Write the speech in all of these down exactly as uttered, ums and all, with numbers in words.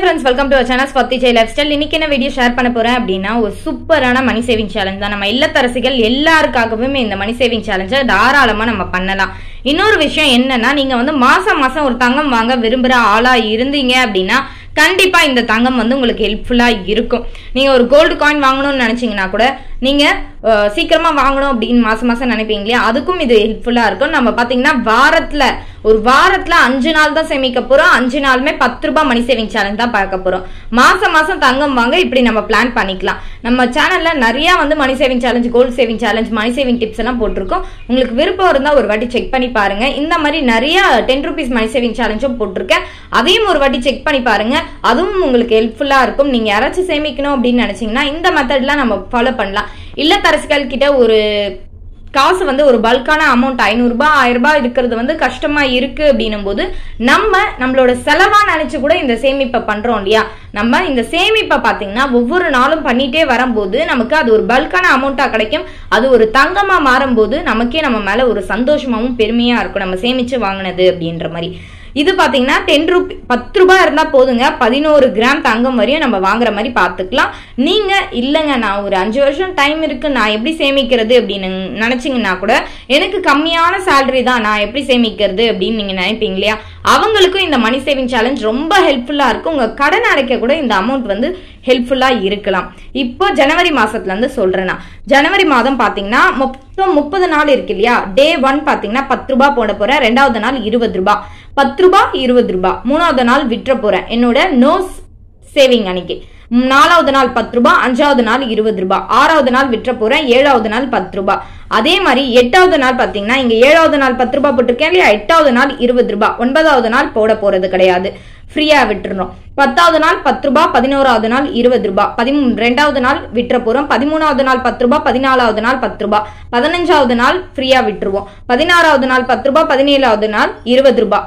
friends, welcome to our channel Swati Chai Lifestyle. இன்னைக்கு என்ன video share பண்ண போறேன் அப்படினா ஒரு சூப்பரான மணி சேவிங் சேலஞ்ச் தான். நம்ம இல்லத்தரசிகள் எல்லாருக்காகவே இந்த மணி சேவிங் சேலஞ்சை தாராளமா நம்ம பண்ணலாம். இன்னொரு விஷயம் என்னன்னா, நீங்க வந்து மாசம் மாசம் ஒரு தங்கம் வாங்க விரும்புற ஆளா இருந்தீங்க அப்படின்னா கண்டிப்பா இந்த தங்கம் வந்து உங்களுக்கு ஹெல்ப்ஃபுல்லா இருக்கும். நீங்க ஒரு கோல்டு காயின் வாங்கணும்னு நினைச்சீங்கன்னா கூட நீங்க சீக்கிரமா வாங்கணும் அப்படின்னு மாசம் மாசம் நினைப்பீங்க இல்லையா, அதுக்கும் இது ஹெல்ப்ஃபுல்லா இருக்கும். நம்ம பாத்தீங்கன்னா வாரத்துல ஒரு வாரத்துல அஞ்சு நாள் தான் சேமிக்க போறோம். அஞ்சு நாளுமே பத்து ரூபாய் மணி சேவிங் சேலஞ்ச் தான் பார்க்க போறோம். மாசம் மாசம் தங்கம் வாங்க இப்படி நம்ம பிளான் பண்ணிக்கலாம். நம்ம சேனல்ல நிறைய வந்து money saving challenge, gold saving challenge, money saving tips எல்லாம் போட்டிருக்கோம். உங்களுக்கு விருப்பம் இருந்தா ஒரு வாட்டி செக் பண்ணி பாருங்க. இந்த மாதிரி நிறைய டென் ருபீஸ் மணி சேவிங் சேலஞ்சும் போட்டிருக்கேன். அதையும் ஒரு வாட்டி செக் பண்ணி பாருங்க. அதுவும் உங்களுக்கு ஹெல்ப்ஃபுல்லா இருக்கும். நீங்க யாராச்சும் சேமிக்கணும் அப்படின்னு நினைச்சீங்கன்னா இந்த மெத்தட்லாம் நம்ம ஃபாலோ பண்ணலாம். இல்லத்தரசிகள் கிட்ட ஒரு காசு வந்து ஒரு பல்கான அமௌண்ட் ஐநூறு ரூபாய் ஆயிரம் ரூபாய் இருக்கிறது வந்து கஷ்டமா இருக்கு அப்படின்னும் போது நம்ம நம்மளோட செலவா நினைச்சு கூட இந்த சேமிப்பை பண்றோம் இல்லையா. நம்ம இந்த சேமிப்பை பாத்தீங்கன்னா ஒவ்வொரு நாளும் பண்ணிட்டே வரும்போது நமக்கு அது ஒரு பல்கான அமௌண்டா கிடைக்கும். அது ஒரு தங்கமா மாறும்போது நமக்கே நம்ம மேல ஒரு சந்தோஷமாவும் பெருமையா இருக்கும், நம்ம சேமிச்சு வாங்கினது அப்படின்ற மாதிரி. இது பாத்தீங்கன்னா டென் ரூபி பத்து ரூபாய் இருந்தா போதுங்க, பதினோரு கிராம் தங்கம் வரையும் நம்ம வாங்குற மாதிரி பாத்துக்கலாம். நீங்க இல்லைங்க நான் ஒரு அஞ்சு வருஷம் டைம் இருக்கு, நான் எப்படி சேமிக்கிறது அப்படின்னு நினைச்சீங்கன்னா கூட எனக்கு கம்மியான சேலரி தான், நான் எப்படி சேமிக்கிறது அப்படின்னு நீங்க நினைப்பீங்க இல்லையா, அவங்களுக்கும் இந்த மணி சேவிங் சேலஞ்ச் ரொம்ப ஹெல்ப்ஃபுல்லா இருக்கும். உங்க கடன் அடைக்க கூட இந்த அமௌண்ட் வந்து ஹெல்ப்ஃபுல்லா இருக்கலாம். இப்போ ஜனவரி மாசத்துல இருந்து சொல்றேன்னா, ஜனவரி மாதம் பாத்தீங்கன்னா மொத்தம் முப்பது நாள் இருக்கு இல்லையா. டே ஒன் பாத்தீங்கன்னா பத்து ரூபாய் போட போறேன், ரெண்டாவது நாள் இருபது ரூபாய், பத்து ரூபாய் இருபது ரூபாய், மூணாவது நாள் விற்ற போறேன் என்னோட நோ சேவிங் அன்னைக்கு, நாலாவது நாள் பத்து ரூபாய், அஞ்சாவது நாள் இருபது ரூபாய், ஆறாவது நாள் விற்ற போறேன், ஏழாவது நாள் பத்து ரூபாய். அதே மாதிரி எட்டாவது நாள் பாத்தீங்கன்னா இங்க ஏழாவது நாள் பத்து ரூபாய் போட்டிருக்கேன் இல்லையா, எட்டாவது நாள் இருபது ரூபாய், ஒன்பதாவது நாள் போட போறது கிடையாது, ஃப்ரீயா விட்டுறோம். பத்தாவது நாள் பத்து ரூபாய், பதினோராவது நாள் இருபது ரூபாய், பதிமூணு ரெண்டாவது நாள் விற்ற போறோம், பதிமூணாவது நாள் பத்து ரூபாய், பதினாலாவது நாள் பத்து ரூபாய், பதினஞ்சாவது நாள் ஃப்ரீயா விட்டுருவோம், பதினாறாவது நாள் பத்து ரூபாய், பதினேழாவது நாள் இருபது ரூபாய்,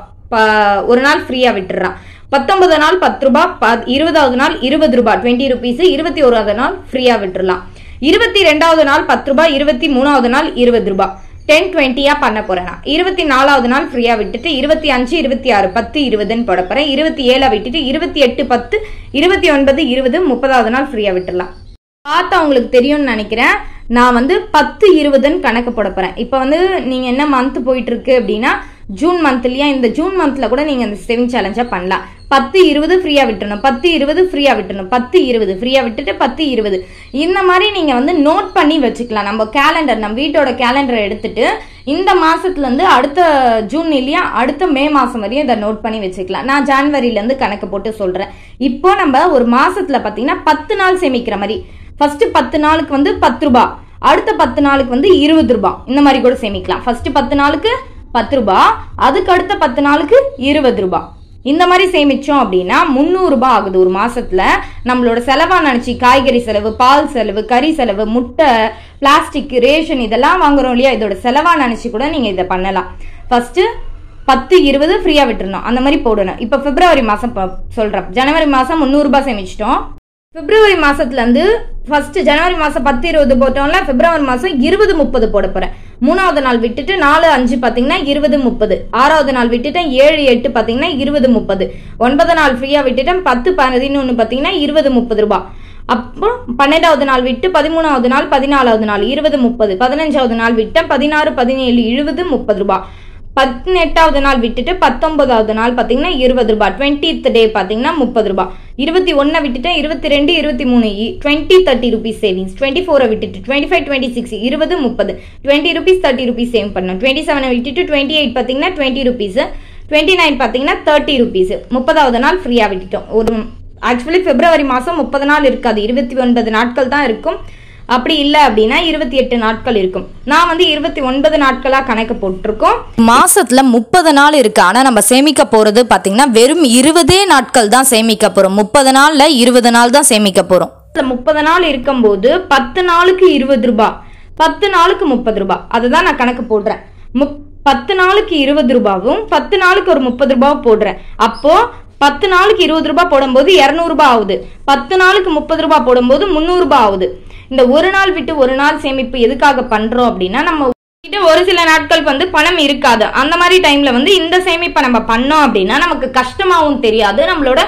ஒரு நாள் ஃப்ரீயா விட்டுறான், பத்தொன்பது நாள் பத்து ரூபாய், இருபதாவது நாள் இருபது ரூபாய் டுவெண்ட்டி ருபீஸ், இருபத்தி ஓராவது நாள் ஃப்ரீயா விட்டுறலாம், இருபத்தி ரெண்டாவது நாள் பத்து ரூபாய், இருபத்தி மூணாவது நாள் இருபது ரூபாய், டென் டுவெண்ட்டியா பண்ண போறேன். இருபத்தி நாலாவது நாள் ஃப்ரீயா விட்டுட்டு இருபத்தி அஞ்சு இருபத்தி ஆறு பத்து இருபதுன்னு போட போறேன், இருபத்தி ஏழா விட்டுட்டு இருபத்தி எட்டு பத்து இருபத்தி ஒன்பது இருபது முப்பதாவது நாள் ஃப்ரீயா விட்டுடலாம். பார்த்தா உங்களுக்கு தெரியும்னு நினைக்கிறேன். நான் வந்து பத்து இருபதுன்னு கணக்கு போட போறேன். இப்ப வந்து நீங்க என்ன மந்த் போயிட்டு இருக்கு அப்படின்னா ஜூன் மந்த் இல்லையா, இந்த ஜூன் மந்த்ல கூட நீங்க இந்த சேவிங் சேலஞ்சா பண்ணலாம். பத்து இருபது ஃப்ரீயா விட்டுறணும், பத்து இருபது ஃப்ரீயா விட்டுறணும், பத்து இருபது ஃப்ரீயா விட்டுட்டு பத்து இருபது, இந்த மாதிரி நீங்க வந்து நோட் பண்ணி வச்சுக்கலாம். நம்ம கேலண்டர், நம்ம வீட்டோட கேலண்டரை எடுத்துட்டு இந்த மாசத்துல இருந்து அடுத்த ஜூன் இல்லையா அடுத்த மே மாசம் வரையும் இதை நோட் பண்ணி வச்சுக்கலாம். நான் ஜனவரில இருந்து கணக்கு போட்டு சொல்றேன். இப்போ நம்ம ஒரு மாசத்துல பாத்தீங்கன்னா பத்து நாள் சேமிக்கிற மாதிரி, ஃபர்ஸ்ட் பத்து நாளுக்கு வந்து பத்து ரூபாய், அடுத்த பத்து நாளுக்கு வந்து இருபது ரூபாய், இந்த மாதிரி கூட சேமிக்கலாம். ஃபர்ஸ்ட் பத்து நாளுக்கு பத்து ரூபாய், அதுக்கு அடுத்த பத்து நாளுக்கு இருபது ரூபாய், இந்த மாதிரி சேமிச்சோம் அப்படின்னா முந்நூறு ரூபாய் ஆகுது ஒரு மாசத்துல. நம்மளோட செலவா நினைச்சு காய்கறி செலவு, பால் செலவு, கறி செலவு, முட்டை, பிளாஸ்டிக், ரேஷன் இதெல்லாம் வாங்குறோம் இல்லையா, இதோட செலவா நினைச்சு கூட நீங்க இதை பண்ணலாம். ஃபர்ஸ்ட் பத்து இருபது ஃப்ரீயா விட்டுறணும், அந்த மாதிரி போடணும். இப்ப பிப்ரவரி மாசம் சொல்றேன். ஜனவரி மாசம் முந்நூறு ரூபாய் சேமிச்சிட்டோம். பிப்ரவரி மாசத்துல இருந்து ஃபர்ஸ்ட் ஜனவரி மாசம் பத்து இருபது போட்டோம்ல, பிப்ரவரி மாசம் இருபது முப்பது போட போறேன். மூணாவது நாள் விட்டுட்டு நாலு அஞ்சு பாத்தீங்கன்னா இருபது முப்பது, ஆறாவது நாள் விட்டுட்டேன் ஏழு எட்டு பாத்தீங்கன்னா இருபது முப்பது, ஒன்பது நாள் ஃப்ரீயா விட்டுட்டேன், பத்து பதினொன்னு பாத்தீங்கன்னா இருபது முப்பது ரூபாய். அப்போ பன்னெண்டாவது நாள் விட்டு பதிமூணாவது நாள் பதினாலாவது நாள் இருபது முப்பது, பதினஞ்சாவது நாள் விட்டேன் பதினாறு பதினேழு இருபது முப்பது ரூபாய், பதினெட்டாவது நாள் விட்டுட்டு பத்தொன்பதாவது நாள் பாத்தீங்கன்னா இருபது ரூபாய், டுவெண்ட்டித் டே பாத்தீங்கன்னா முப்பது ரூபாய், இருபத்தி ஒன்னு விட்டுட்டு இருபத்தி ரெண்டு இருபத்தி மூணு twenty thirty rupees savings, twenty ஃபோரை விட்டுட்டு டுவெண்ட்டி ஃபைவ் டுவெண்ட்டி சிக்ஸ் இருபது முப்பது, twenty rupees thirty rupees save பண்ணணும், டுவெண்ட்டி செவனை விட்டுட்டு டுவெண்ட்டி எயிட் பாத்தீங்கன்னா டுவெண்ட்டி ருபீஸ், டுவெண்ட்டி நைன் பாத்தீங்கன்னா தேர்ட்டி ருபீஸ், முப்பதாவது நாள் ஃப்ரீயா விட்டுட்டோம். ஒரு ஆக்சுவலி பிப்ரவரி மாசம் முப்பது நாள் இருக்காது, இருபத்தி ஒன்பது நாட்கள் தான் இருக்கும். அப்படி இல்ல அப்படின்னா இருபத்தி எட்டு நாட்கள் இருக்கும். நான் வந்து இருபத்தி ஒன்பது நாட்களா கணக்கு போட்டிருக்கோம். மாசத்துல முப்பது நாள் இருக்கு, ஆனா நம்ம சேமிக்க போறது பாத்தீங்கன்னா வெறும் இருபதே நாட்கள் தான் சேமிக்க போறோம். முப்பது நாள்ல இருபது நாள் தான் சேமிக்க போறோம். முப்பது நாள் இருக்கும் போது பத்து நாளுக்கு இருபது ரூபாய், பத்து நாளுக்கு முப்பது ரூபாய், அதுதான் நான் கணக்கு போடுறேன். பத்து நாளுக்கு இருபது ரூபாவும் பத்து நாளுக்கு ஒரு முப்பது ரூபாய் போடுறேன். அப்போ பத்து நாளுக்கு இருபது ரூபாய் போடும்போது இருநூறு ரூபாய் ஆகுது, பத்து நாளுக்கு முப்பது ரூபாய் போடும்போது முந்நூறு ரூபாய் ஆகுது. இந்த ஒரு நாள் விட்டு ஒரு நாள் சேமிப்பு எதுக்காக பண்றோம் அப்படின்னா, நம்ம கிட்ட ஒரு சில நாட்கள் வந்து பணம் இருக்காது. அந்த மாதிரி டைம்ல வந்து இந்த சேமிப்பை நம்ம பண்ணோம் அப்படின்னா நமக்கு கஷ்டமாவும் தெரியாது, நம்மளோட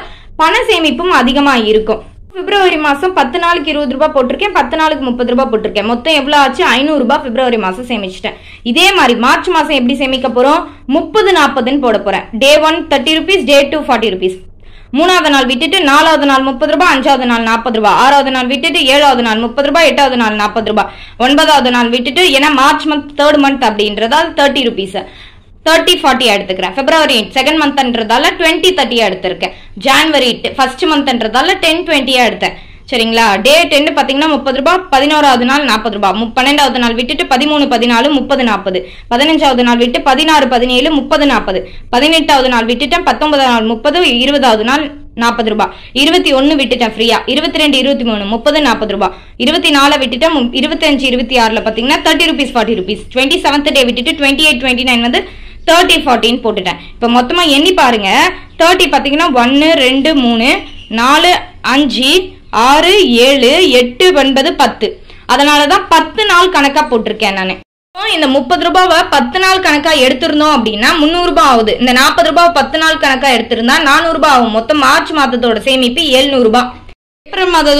பண சேமிப்பும் அதிகமா இருக்கும். பிப்ரவரி மாசம் பத்து நாளுக்கு இருபது ரூபாய் போட்டிருக்கேன், பத்து நாளுக்கு முப்பது ரூபாய் போட்டிருக்கேன். மொத்தம் எவ்வளவு ஆச்சு? ஐநூறு ரூபாய் பிப்ரவரி மாசம் சேமிச்சிட்டேன். இதே மாதிரி மார்ச் மாசம் எப்படி சேமிக்க போறோம்? முப்பது நாற்பதுன்னு போட போறேன். Day one thirty rupees, day two forty rupees. மூணாவது நாள் விட்டுட்டு நாலாவது நாள் முப்பது ரூபாய், அஞ்சாவது நாள் நாற்பது ரூபாய், ஆறாவது நாள் விட்டுட்டு ஏழாவது நாள் முப்பது ரூபாய், எட்டாவது நாள் நாற்பது ரூபாய், ஒன்பதாவது நாள் விட்டுட்டு, ஏன்னா மார்ச் மந்த் தேர்ட் மந்த் அப்படின்றதால தேர்ட்டி ருபீஸ் தேர்ட்டி ஃபார்ட்டி எடுத்துக்கிறேன். பிப்ரவரி செகண்ட் மந்த்ன்றதால டுவெண்ட்டி தேர்ட்டியா எடுத்திருக்கேன். ஜான்வரி ஃபர்ஸ்ட் மந்த்ன்றதால டென் டுவெண்ட்டியா எடுத்தேன். சரிங்களா? டே டென் பாத்தீங்கன்னா முப்பது ரூபாய், பதினோராவது நாள் நாற்பது ரூபாய், பன்னெண்டாவது நாள் விட்டுட்டு பதிமூணு பதினாலு முப்பது நாற்பது, பதினஞ்சாவது நாள் விட்டு பதினாறு பதினேழு முப்பது நாற்பது, பதினெட்டாவது நாள் விட்டுட்டேன் பத்தொன்பதாவது நாள் முப்பது, இருபதாவது நாள் நாற்பது ரூபாய், இருபத்தி ஒன்னு விட்டுட்டேன் ஃப்ரீயா, இருபத்தி ரெண்டு இருபத்தி மூணு முப்பது நாற்பது ரூபாய், இருபத்தி நாலு விட்டுட்டேன், இருபத்தி அஞ்சு இருபத்தி ஆறுல பாத்தீங்கன்னா thirty rupees forty rupees, twenty seventh day விட்டுட்டு டுவெண்ட்டி எயிட் டுவெண்ட்டி நைன் வந்து தேர்ட்டி ஃபார்ட்டின்னு போட்டுட்டேன். இப்ப மொத்தமா எண்ணி பாருங்க. தேர்ட்டி பாத்தீங்கன்னா ஒன்னு ரெண்டு மூணு நாலு அஞ்சு ஆறு ஏழு எட்டு ஒன்பது பத்து. அதனாலதான் பத்து நாள் கணக்கா போட்டிருக்கேன் நானு. இந்த முப்பது ரூபாவை பத்து நாள் கணக்கா எடுத்திருந்தோம் அப்படின்னா முன்னூறு ரூபாய் ஆகுது. இந்த நாற்பது ரூபாய் பத்து நாள் கணக்கா எடுத்திருந்தா நானூறு ரூபாய் ஆகும். மொத்தம் மார்ச் மாதத்தோட சேமிப்பு எழுநூறு ரூபாய். ஏப்ரல் மாத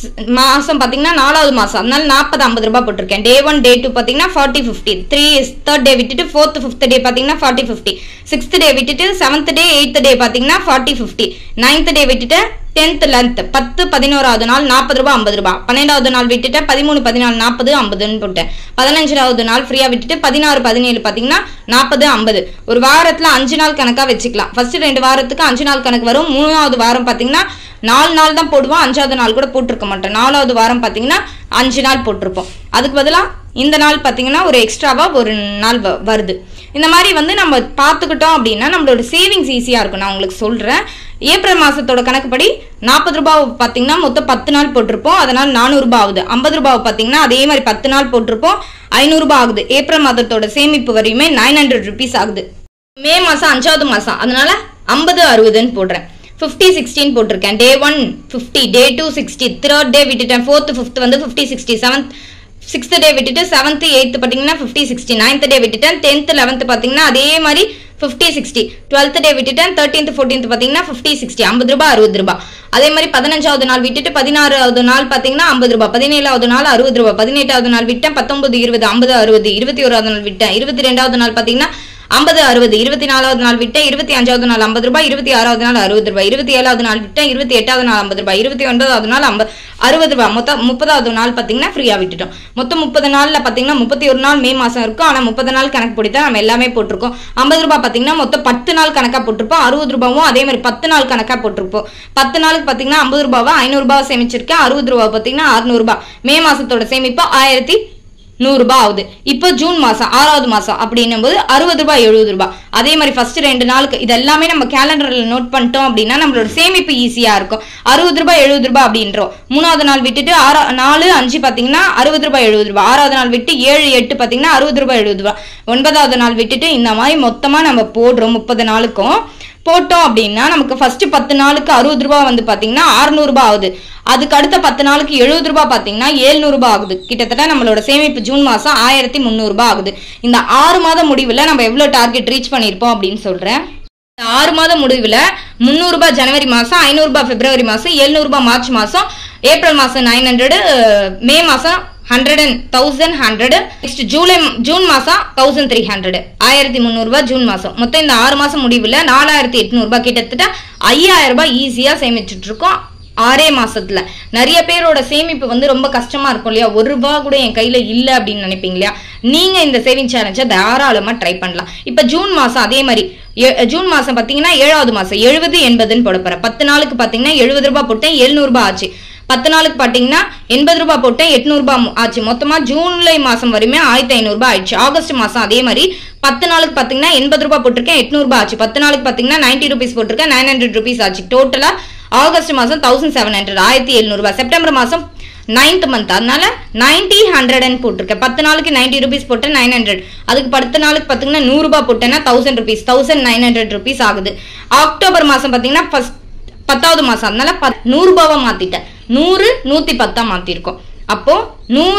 மாசம் பாத்தீங்கன்னா நாலாவது மாசம், அதனால நாற்பது ஐம்பது ரூபாய் போட்டிருக்கேன். டே ஒன் டே டூ பாத்தீங்கன்னா forty fifty, three third day விட்டுட்டு ஃபோர்த் ஃபிஃப்த் டே பாத்தீங்கன்னா ஃபார்ட்டி பிப்டி, சிக்ஸ்த் டே விட்டுட்டு செவன்த் டே எயித் டே பாத்தீங்கன்னா ஃபார்ட்டி பிப்டி, நைன்த் டே விட்டுட்டு டென்த் லென்த் பத்து பதினோராவது நாள் நாற்பது ரூபாய் ஐம்பது ரூபாய், பன்னெண்டாவது நாள் விட்டுட்டு பதிமூணு பதினாலு நாற்பது ஐம்பதுன்னு போட்டேன். பதினஞ்சாவது நாள் ஃப்ரீயா விட்டுட்டு பதினாறு பதினேழு பாத்தீங்கன்னா நாற்பது ஐம்பது. ஒரு வாரத்துல அஞ்சு நாள் கணக்கா வச்சுக்கலாம். ஃபர்ஸ்ட் ரெண்டு வாரத்துக்கு அஞ்சு நாள் கணக்கு வரும். மூணாவது வாரம் பாத்தீங்கன்னா நாலு நாள் தான் போடுவோம், அஞ்சாவது நாள் கூட போட்டிருக்க மாட்டோம். நாலாவது வாரம் பாத்தீங்கன்னா அஞ்சு நாள் போட்டிருப்போம். அதுக்கு பதிலா இந்த நாள் பாத்தீங்கன்னா ஒரு எக்ஸ்ட்ராவா ஒரு நாள் வருது. இந்த மாதிரி வந்து நம்ம பார்த்துக்கிட்டோம் அப்படின்னா நம்மளோட சேவிங்ஸ் ஈஸியா இருக்கும். நான் உங்களுக்கு சொல்றேன். ஏப்ரல் மாசத்தோட கணக்குப்படி நாற்பது ரூபாய் பாத்தீங்கன்னா மொத்தம் பத்து நாள் போட்டிருப்போம், அதனால நானூறு ரூபாய் ஆகுது. ஐம்பது ரூபாய் பாத்தீங்கன்னா அதே மாதிரி பத்து நாள் போட்டிருப்போம், ஐநூறு ரூபாய் ஆகுது. ஏப்ரல் மாதத்தோட சேமிப்பு வரையுமே நைன் ஹண்ட்ரட் ருபீஸ் ஆகுது. மே மாசம் அஞ்சாவது மாசம், அதனால ஐம்பது அறுபதுன்னு போடுறேன். பிப்டி சிக்ஸ்டீன் போட்டிருக்கேன். Day one fifty, day two sixty, third day விட்டுட்டேன், ஃபோர்த் ஃபிஃப்த் வந்து fifty sixty, seventh sixth day விட்டுட்டு செவன்த் எயித்து பாத்தீங்கன்னா பிப்டி சிக்ஸ்டி, நைன்த் டே விட்டுட்டேன், டென்த் லெவன்த் பாத்தீங்கன்னா அதே மாதிரி பிப்டி சிக்ஸ்டி, டுவெல்த் டே விட்டுட்டேன், தேர்ட்டீன்த் ஃபோர்டீன்த் பாத்தீங்கன்னா பிப்டி சிக்ஸ்டி, ஐம்பது ரூபாய் அறுபது ரூபாய். அதே மாதிரி பதினஞ்சாவது நாள் விட்டுட்டு பதினாறாவது நாள் பாத்தீங்கன்னா ஐம்பது ரூபாய், பதினேழாவது நாள் அறுபது ரூபாய், பதினெட்டாவது நாள் விட்டேன், பத்தொன்பது இருபது ஐம்பது அறுபது, இருபத்தி ஓராவது நாள் விட்டேன், இருபத்தி ரெண்டாவது நாள் பாத்தீங்கன்னா ஐம்பது அறுபது, இருபத்தி நாலாவது நாள் விட்டேன், இருபத்தி அஞ்சாவது நாள் ஐம்பது ரூபாய், இருபத்தி ஆறாவது நாள் அறுபது ரூபாய், இருபத்தி ஏழாவது நாள் விட்டேன், இருபத்தி எட்டாவது நாள் ஐம்பது ரூபாய், இருபத்தி ஒன்பதாவது நாள் ஐம்பது அறுபது ரூபாய். மொத்தம் முப்பதாவது நாள் பாத்தீங்கன்னா ஃப்ரீயா விட்டுட்டோம். மொத்தம் முப்பது நாள்ல பாத்தீங்கன்னா முப்பத்தி ஒரு நாள் மே மாசம் இருக்கும். ஆனா முப்பது நாள் கணக்கு போட்டுதான் நம்ம எல்லாமே போட்டிருக்கோம். ஐம்பது ரூபாய் பாத்தீங்கன்னா மொத்தம் பத்து நாள் கணக்கா போட்டிருப்போம். அறுபது ரூபாயும் அதே மாதிரி பத்து நாள் கணக்கா போட்டிருப்போம். பத்து நாளுக்கு பாத்தீங்கன்னா ஐம்பது ரூபாவை ஐநூறு ரூபாய் சேமிச்சிருக்கேன். அறுபது ரூபாய் பாத்தீங்கன்னா அறுநூறு ரூபாய். மே மாசத்தோட சேமிப்பு ஆயிரத்தி நூறு ரூபாய் ஆகுது. இப்போ ஜூன் மாசம் ஆறாவது மாசம் அப்படின்னும் போது அறுபது ரூபாய் எழுபது ரூபாய். அதே மாதிரி ஃபர்ஸ்ட் ரெண்டு நாளுக்கு இது எல்லாமே நம்ம கேலண்டர்ல நோட் பண்ணிட்டோம் அப்படின்னா நம்மளோட சேமிப்பு ஈஸியா இருக்கும். அறுபது ரூபாய் எழுபது ரூபாய் அப்படின்றோம். மூணாவது நாள் விட்டுட்டு ஆறா நாலு அஞ்சு பாத்தீங்கன்னா அறுபது ரூபாய் எழுபது ரூபாய். ஆறாவது நாள் விட்டு ஏழு எட்டு பாத்தீங்கன்னா அறுபது ரூபாய் எழுபது ரூபாய். ஒன்பதாவது நாள் விட்டுட்டு இந்த மாதிரி மொத்தமா நம்ம போடுறோம். முப்பது நாளுக்கும் போட்டோம் அப்படின்னா நமக்கு ஃபர்ஸ்ட் பத்து நாளுக்கு அறுபது ரூபாய் வந்து பாத்தீங்கன்னா அறுநூறு ரூபாய் ஆகுது. அதுக்கு அடுத்த பத்து நாளுக்கு எழுபது ரூபாய் பாத்தீங்கன்னா எழுநூறு ரூபாய் ஆகுது. கிட்டத்தட்ட நம்மளோட சேமிப்பு ஜூன் மாசம் ஆயிரத்தி முந்நூறு ரூபாய் ஆகுது. இந்த ஆறு மாத முடிவுல நம்ம எவ்வளவு டார்கெட் ரீச் பண்ணிருப்போம் அப்படின்னு சொல்றேன். ஆறு மாத முடிவுல முன்னூறு ரூபாய் ஜனவரி மாசம், ஐநூறு ரூபாய் பிப்ரவரி மாசம், எழுநூறு ரூபாய் மார்ச் மாசம், ஏப்ரல் மாசம் நைன் ஹண்ட்ரட், மே மாசம் hundred and thousand hundred, next July June மாசம் தௌசண்ட் த்ரீ ஹண்ட்ரட், ஆயிரத்தி முந்நூறு ரூபாய் ஜூன் மாசம். மொத்தம் இந்த ஆறு மாசம் முடிவுல நாலாயிரத்தி எட்நூறு ரூபாய், கிட்டத்தட்ட ஐயாயிரம் ரூபாய் ஈஸியா சேமிச்சுட்டு இருக்கோம் ஆறே மாசத்துல. நிறைய பேரோட சேமிப்பு வந்து ரொம்ப கஷ்டமா இருக்கும் இல்லையா? ஒரு ரூபாய் கூட என் கையில இல்ல அப்படின்னு நினைப்பீங்க இல்லையா? நீங்க இந்த சேவிங் சேலஞ்சை தாராளமா ட்ரை பண்ணலாம். இப்ப ஜூன் மாசம் அதே மாதிரி ஜூன் மாசம் பாத்தீங்கன்னா ஏழாவது மாசம் எழுபது எண்பதுன்னு போட போறேன். பத்து நாளுக்கு பாத்தீங்கன்னா எழுபது ரூபாய் போட்டேன், எழுநூறு ரூபாய் ஆச்சு. பத்து நாளுக்கு பாத்தீங்கன்னா எண்பது ரூபாய் போட்டேன், எட்நூறு ரூபாய் ஆச்சு. மொத்தமா ஜூலை மாசம் வரையுமே ஆயிரத்தி ஐநூறு ரூபாய் ஆயிடுச்சு. ஆகஸ்ட் மாசம் அதே மாதிரி பத்து நாளுக்கு பாத்தீங்கன்னா எண்பது ரூபாய் போட்டிருக்கேன், எட்நூறு ரூபாய் ஆச்சு. பத்து நாளுக்கு பாத்தீங்கன்னா நைன்டி ருபீஸ் போட்டிருக்கேன், நைன் ஹண்ட்ரட் ருபீஸ் ஆச்சு. டோட்டலா ஆகஸ்ட் மாசம் தௌசண்ட் செவன் ஹண்ட்ரட் ஆயிரத்தி எழுநூறு ரூபாய். செப்டம்பர் மாசம் நைன்த் மந்த், அதனால நைன்டி ஹண்ட்ரட் போட்டிருக்கேன். பத்து நாளுக்கு நைன்டி ருபீஸ் போட்டேன், நைன் ஹண்ட்ரட். அதுக்கு பத்து நாளுக்கு பாத்தீங்கன்னா நூறு ரூபாய் போட்டேன்னா thousand rupees, thousand nine hundred rupees ஆகுது. அக்டோபர் மாசம் பாத்தீங்கன்னா ஃபர்ஸ்ட் பத்தாவது மாசம், அதனால நூறு ரூபாவா மாத்திட்டேன். நூறு நூத்தி பத்தா மாத்திருக்கோம். அப்போ நூறு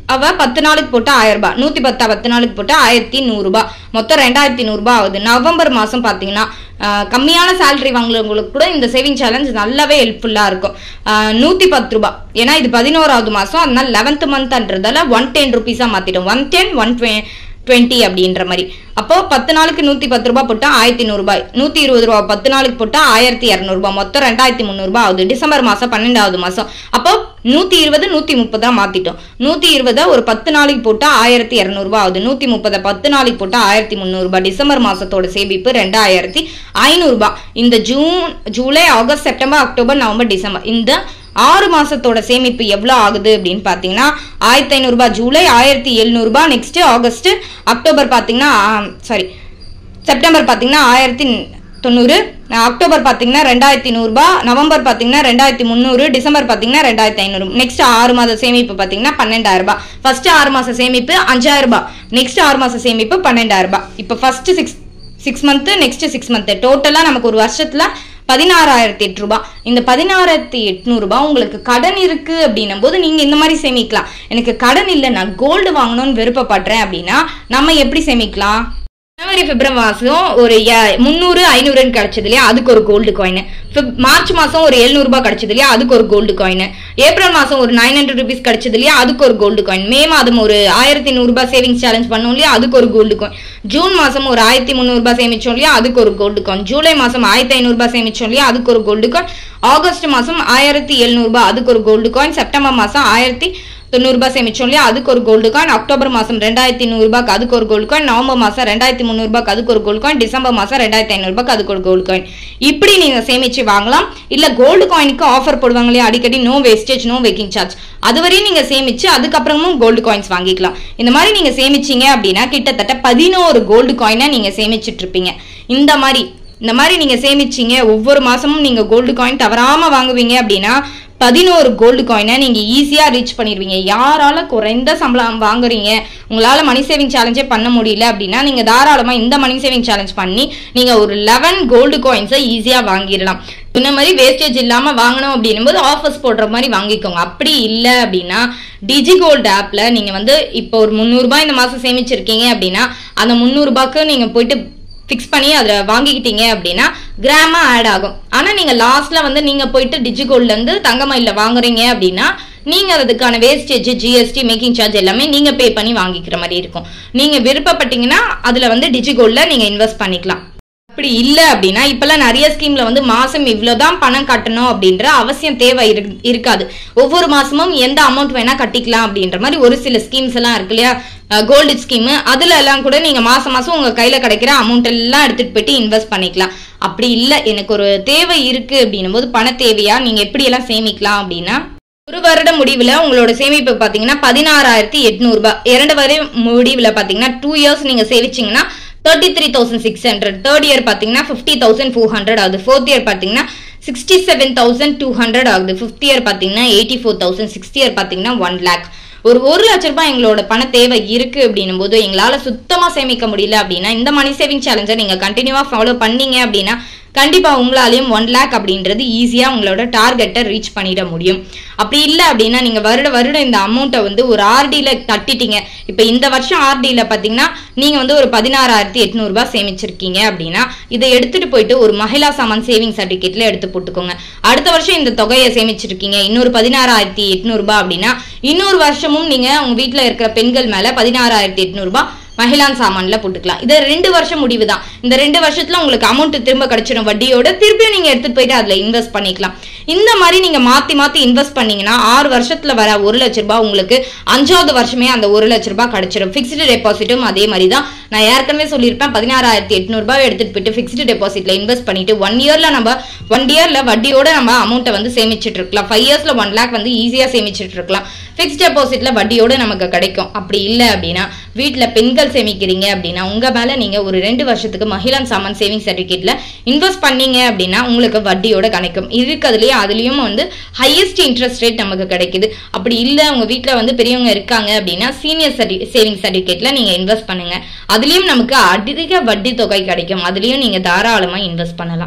அவ பத்து நாளுக்கு போட்டு ஆயிரம் ரூபாய், நூத்தி பத்தா பத்து நாளுக்கு போட்டு ஆயிரத்தி நூறு ரூபாய், மொத்தம் ரெண்டாயிரத்தி நூறு ரூபாய் ஆகுது. நவம்பர் மாசம் பாத்தீங்கன்னா கம்மியான சேலரி வாங்குறவங்களுக்கு கூட இந்த சேவிங் சேலஞ்ச் நல்லாவே ஹெல்ப்ஃபுல்லா இருக்கும். நூத்தி பத்து ரூபாய், ஏன்னா இது பதினோராவது மாசம், அதனால லெவன்த் மந்த்ன்றதால ஒன் டென் ருபீஸா மாத்திட்டோம். ஒன் டென் ஒன் டுவெண்ட்டி அப்படின்ற மாதிரி. அப்போ பத்து நாளுக்கு நூத்தி பத்து ரூபாய் போட்டா ஆயிரத்தி நூறு ரூபாய், நூத்தி இருபது ரூபாய் பத்து நாளுக்கு போட்டா ஆயிரத்தி இருநூறு ரூபாய், மொத்தம் ரெண்டாயிரத்தி முந்நூறு ரூபாய் ஆகுது. டிசம்பர் மாசம் பன்னெண்டாவது மாசம். அப்போ நூத்தி இருபது நூத்தி முப்பதா மாத்திட்டோம். நூத்தி இருபத ஒரு பத்து நாளைக்கு போட்டா ஆயிரத்தி இருநூறு ரூபாய் ஆகுது. நூத்தி முப்பத பத்து நாளைக்கு போட்டா ஆயிரத்தி முந்நூறு ரூபாய். டிசம்பர் மாசத்தோட சேமிப்பு ரெண்டாயிரத்தி ஐநூறு ரூபாய். இந்த June July August September October November December இந்த ஆறு மாசத்தோட சேமிப்பு எவ்வளவு ஆகுது அப்படின்னு பாத்தீங்கன்னா ஆயிரத்தி ஐநூறு ரூபாய் ஜூலை, ஆயிரத்தி எழுநூறு ரூபாய் நெக்ஸ்ட் ஆகஸ்ட், அக்டோபர் பாத்தீங்கன்னா சாரி செப்டம்பர் பாத்தீங்கன்னா ஆயிரத்தி தொண்ணூறு, அக்டோபர் பாத்தீங்கன்னா ரெண்டாயிரத்தி நூறு ரூபாய், நவம்பர் பாத்தீங்கன்னா ரெண்டாயிரத்தி முந்நூறு, டிசம்பர் பாத்தீங்கன்னா ரெண்டாயிரத்தி ஐநூறு. நெக்ஸ்ட் ஆறு மாத சேமிப்பு பாத்தீங்கன்னா பன்னெண்டாயிரம் ரூபாய். ஃபர்ஸ்ட் ஆறு மாச சேமிப்பு அஞ்சாயிரம் ரூபாய், நெக்ஸ்ட் ஆறு மாச சேமிப்பு பன்னெண்டாயிரம் ரூபாய். இப்ப first six six month next six month டோட்டலா நமக்கு ஒரு வருஷத்துல பதினாறாயிரத்தி எட்டு ரூபாய். இந்த பதினாறாயிரத்தி எட்நூறு ரூபாய் உங்களுக்கு கடன் இருக்கு அப்படின்னும் போது நீங்க இந்த மாதிரி சேமிக்கலாம். எனக்கு கடன் இல்லை, நான் கோல்டு வாங்கணும்னு விருப்பப்படுறேன் அப்படின்னா நம்ம எப்படி சேமிக்கலாம்? ஜனவரி பிப்ரவரி மாசம் ஒரு முந்நூறு ஐநூறுன்னு கிடைச்சது இல்லையா, அதுக்கு ஒரு கோல்டு காயின். மார்ச் மாசம் ஒரு எழுநூறு ரூபாய் கிடைச்சது இல்லையா, அதுக்கு ஒரு கோல்டு காயின். ஏப்ரல் மாசம் ஒரு நைன் ஹண்ட்ரட் ருபீஸ் கிடைச்சது இல்லையா, அதுக்கு ஒரு கோல்டு காயின். மே மாதம் ஒரு ஆயிரத்தி நூறு ரூபாய் சேவிங்ஸ் சேலஞ்ச் பண்ணோம் இல்லையா, அதுக்கு ஒரு கோல்டு காயின். ஜூன் மாசம் ஒரு ஆயிரத்தி முந்நூறு ரூபாய் சேமிச்சோம் இல்லையா, அதுக்கு ஒரு கோல்டு காயின். ஜூலை மாசம் ஆயிரத்தி ஐநூறு ரூபாய் சேமிச்சோம் இல்லையா, அதுக்கு ஒரு கோல்டு காயின். ஆகஸ்ட் மாசம் ஆயிரத்தி எழுநூறு ரூபாய், அதுக்கு ஒரு கோல்டு காயின். செப்டம்பர் மாசம் ஆயிரத்தி தொண்ணூறு ரூபாய் சேமிச்சோம் இல்லையா, அதுக்கு ஒரு கோல்டு காயின். அக்டோபர் மாசம் ரெண்டாயிரத்தி நூறு ரூபாய்க்கு அதுக்கு ஒரு கோல்டு காயின். நவம்பர் மாசம் ரெண்டாயிரத்தி முந்நூறு ரூபாய்க்கு அதுக்கு ஒரு கோல்டு காயின். டிசம்பர் மாசம் ரெண்டாயிரத்தி ஐநூறு ரூபாய்க்கு அதுக்கு ஒரு கோல்டு காயின். இப்படி நீங்க சேமிச்சு வாங்கலாம். இல்ல கோல்டு காயினுக்கு ஆஃபர் போடுவாங்க இல்லையா அடிக்கடி, no wastage no making charge, அதுவரையும் நீங்க சேமிச்சு அதுக்கப்புறமும் கோல்டு காயின்ஸ் வாங்கிக்கலாம். இந்த மாதிரி நீங்க சேமிச்சீங்க அப்படின்னா கிட்டத்தட்ட பதினோரு கோல்டு காயினை நீங்க சேமிச்சுட்டு இருப்பீங்க. இந்த மாதிரி இந்த மாதிரி நீங்க சேமிச்சீங்க, ஒவ்வொரு மாசமும் நீங்க கோல்டு காயின் தவறாம வாங்குவீங்க அப்படின்னா பதினோரு கோல்டு காயினை நீங்க ஈஸியா ரீச் பண்ணிடுவீங்க. யாரால குறைந்த சம்பளம் வாங்குறீங்க, உங்களால மணி சேவிங் சேலஞ்சே பண்ண முடியல அப்படின்னா நீங்க தாராளமா இந்த மணி சேவிங் சேலஞ்ச் பண்ணி நீங்க ஒரு லெவன் கோல்டு காயின்ஸை ஈஸியா வாங்கிடலாம். இந்த மாதிரி வேஸ்டேஜ் இல்லாம வாங்கணும் அப்படின்னும் போது ஆஃபர்ஸ் போடுற மாதிரி வாங்கிக்கோங்க. அப்படி இல்லை அப்படின்னா டிஜி கோல்டு ஆப்ல நீங்க வந்து இப்போ ஒரு முந்நூறு ரூபாய் இந்த மாசம் சேமிச்சிருக்கீங்க அப்படின்னா அந்த முந்நூறு ரூபாய்க்கு நீங்க போயிட்டு பிக்ஸ் பண்ணி அதுல வாங்கிக்கிட்டீங்க அப்படின்னா கிராமா ஆட் ஆகும். ஆனா நீங்க லாஸ்ட்ல வந்து நீங்க போயிட்டு டிஜிகோல்ட்ல இருந்து தங்கமயில வாங்குறீங்க அப்படின்னா நீங்க அதுக்கான வேஸ்டேஜ் ஜிஎஸ்டி மேக்கிங் சார்ஜ் எல்லாமே நீங்க பே பண்ணி வாங்கிக்கிற மாதிரி இருக்கும். நீங்க விருப்பப்பட்டீங்கன்னா அதுல வந்து டிஜிகோல்ட்ல நீங்க இன்வெஸ்ட் பண்ணிக்கலாம். அப்படி இல்லை அப்படின்னா இப்பெல்லாம் நிறைய ஸ்கீம்ல வந்து மாசம் இவ்வளவுதான் பணம் கட்டணும் அப்படின்ற அவசியம் தேவை இருக்காது. ஒவ்வொரு மாசமும் எந்த அமௌண்ட் வேணா கட்டிக்கலாம் அப்படின்ற மாதிரி ஒரு சில ஸ்கீம்ஸ் எல்லாம் இருக்கு இல்லையா, கோல்டு ஸ்கீம், அதுல எல்லாம் கூட நீங்க மாசம் மாசம் உங்க கையில கிடைக்கிற அமௌண்ட் எல்லாம் எடுத்துட்டு போயிட்டு இன்வெஸ்ட் பண்ணிக்கலாம். அப்படி இல்லை எனக்கு ஒரு தேவை இருக்கு அப்படின்னும் போது பண தேவையா நீங்க எப்படி எல்லாம் சேமிக்கலாம் அப்படின்னா ஒரு வருட முடிவுல உங்களோட சேமிப்பு பாத்தீங்கன்னா பதினாறாயிரத்தி எட்நூறு ரூபாய். இரண்டு வருட முடிவுல பாத்தீங்கன்னா டூ இயர்ஸ் நீங்க சேவிச்சீங்கன்னா thirty three thousand six hundred third year பாத்தீங்கன்னா ஃபிஃப்டி தௌசண்ட் ஃபோர் ஹண்ட்ரட் ஆகுது. ஃபோர்த் இயர் பாத்தீங்கன்னா sixty seven thousand two hundred ஆகுது. ஃபிஃப்த் இயர் பாத்தீங்கன்னா eighty four thousand sixth year பாத்தீங்கன்னா ஒன் லேக். ஒரு ஒரு லட்ச ரூபாய் எங்களோட பண தேவை இருக்கு அப்படின்னும் போது எங்களால சுத்தமா சேமிக்க முடியல அப்படின்னா இந்த மணி சேவிங் சேலஞ்சை நீங்க கண்டினியூவா ஃபாலோ பண்ணீங்க அப்படின்னா கண்டிப்பா உங்களாலையும் ஒன் லேக் அப்படின்றது ஈஸியா உங்களோட டார்கெட்டை ரீச் பண்ணிட முடியும். அப்படி இல்லை அப்படின்னா நீங்க வருட வருடம் இந்த அமௌண்ட்டை வந்து ஒரு ஆர்டியில கட்டிட்டீங்க. இப்ப இந்த வருஷம் ஆர்டியில பாத்தீங்கன்னா நீங்க வந்து ஒரு பதினாறாயிரத்தி எட்நூறு ரூபாய் சேமிச்சிருக்கீங்க அப்படின்னா இதை எடுத்துட்டு போயிட்டு ஒரு மகிழா சாமான் சேவிங் சர்டிபிகேட்ல எடுத்து போட்டுக்கோங்க. அடுத்த வருஷம் இந்த தொகையை சேமிச்சிருக்கீங்க இன்னொரு பதினாறாயிரத்தி எட்நூறு ரூபாய் அப்படின்னா இன்னொரு வருஷமும் நீங்க உங்க வீட்டுல இருக்கிற பெண்கள் மேல பதினாறாயிரத்தி எட்நூறு ரூபாய் மகிழான் சாமான்ல போட்டுக்கலாம். இது ரெண்டு வருஷம் முடிவு தான். இந்த ரெண்டு வருஷத்துல உங்களுக்கு அமௌண்ட் திரும்ப கிடைச்சிடும் வட்டியோட, திருப்பியும் நீங்க எடுத்துட்டு போயிட்டு அதுல இன்வெஸ்ட் பண்ணிக்கலாம். இந்த மாதிரி நீங்க மாத்தி மாத்தி இன்வெஸ்ட் பண்ணீங்கன்னா ஆறு வருஷத்துல வர ஒரு லட்ச ரூபாய் உங்களுக்கு அஞ்சாவது வருஷமே அந்த ஒரு லட்ச ரூபாய் கிடைச்சிடும். பிக்ஸ்டு டெபாசிட்டும் அதே மாதிரி தான். நான் ஏற்கனவே சொல்லியிருப்பேன் பதினாறாயிரத்தி எட்நூறு ரூபாய் எடுத்துட்டு போயிட்டு பிக்ஸ்டு டெபாசிட்ல இன்வெஸ்ட் பண்ணிட்டு ஒன் இயர்ல நம்ம ஒன் இயர்ல வட்டியோட நம்ம அமௌண்ட்டை வந்து சேமிச்சுட்டு இருக்கலாம். ஃபைவ் இயர்ஸ்ல ஒன் லேக் வந்து ஈஸியா சேமிச்சுட்டு இருக்கலாம். பிக்ஸ்ட் டெபாசிட்ல வட்டியோட நமக்கு கிடைக்கும். அப்படி இல்லை அப்படின்னா வீட்டுல பெண்கள் சேமிக்கிறீங்க அப்படின்னா உங்க மேல நீங்க ஒரு ரெண்டு வருஷத்துக்கு மகிழான் சாமான் சேவிங் சர்டிபிகேட்ல இன்வெஸ்ட் பண்ணீங்க அப்படின்னா உங்களுக்கு வட்டியோட கிடைக்கும். இருக்கிறதுலயே அதுலயும் வந்து ஹையஸ்ட் இன்ட்ரெஸ்ட் ரேட் நமக்கு கிடைக்குது. அப்படி இல்ல உங்க வீட்டுல வந்து பெரியவங்க இருக்காங்க அப்படின்னா சீனியர் சேவிங் சர்டிபிகேட்ல நீங்க இன்வெஸ்ட் பண்ணுங்க. அதுலயும் நமக்கு அதிக வட்டி தொகை கிடைக்கும். அதுலயும் நீங்க தாராளமா இன்வெஸ்ட் பண்ணலாம்.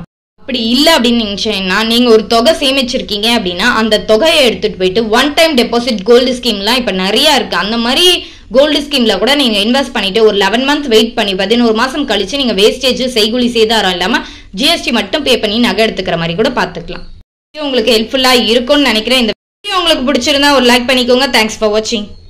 அப்படி இல்ல அப்படின்னு நினைச்சீங்கன்னா நீங்க ஒரு தொகை சேமிச்சிருக்கீங்க அப்படின்னா அந்த தொகையை எடுத்துட்டு போயிட்டு ஒன் டைம் டெபாசிட் கோல்டு ஸ்கீம்லாம் இப்ப நிறைய இருக்கு. அந்த மாதிரி கோல்டு ஸ்கீம்ல கூட நீங்க இன்வெஸ்ட் பண்ணிட்டு ஒரு லெவன் மந்த் வெயிட் பண்ணி பதினோரு மாசம் கழிச்சு நீங்க வேஸ்டேஜ் செய்குலி சேதாரம் இல்லாம ஜிஎஸ்டி மட்டும் பே பண்ணி நகை எடுத்துக்கிற மாதிரி கூட பாத்துக்கலாம். உங்களுக்கு ஹெல்ப்ஃபுல்லா இருக்கும்னு நினைக்கிறேன். இந்த வீடியோ உங்களுக்கு பிடிச்சிருந்தா ஒரு லைக் பண்ணிக்கோங்க. தேங்க்ஸ் ஃபார் வாட்சிங்.